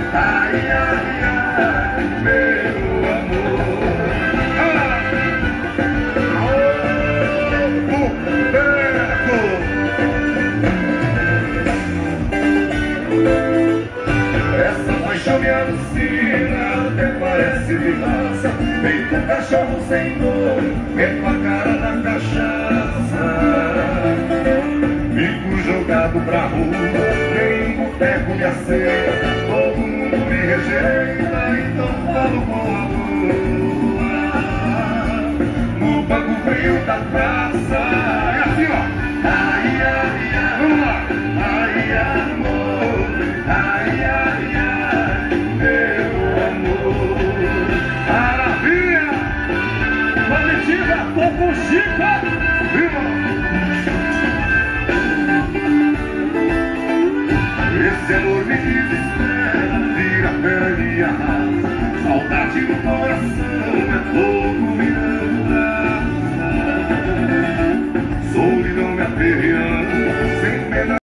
ai, ai, meu amor. Essa paixão me alucina, até parece vingança, feito um cachorro sem dor, meto a cara na cachaça. Fico jogado pra rua, nem um boteco me aceita, todo mundo me rejeita, então falo com a lua. No banco frio da praça, é assim ó, ai, ai, ai, vamos lá, ai, amor, ai, ai, ai, meu amor. Maravilha! Positiva, tô com Chica, viva! Esse amor me desespera, vira pele e arrasa, saudade no coração.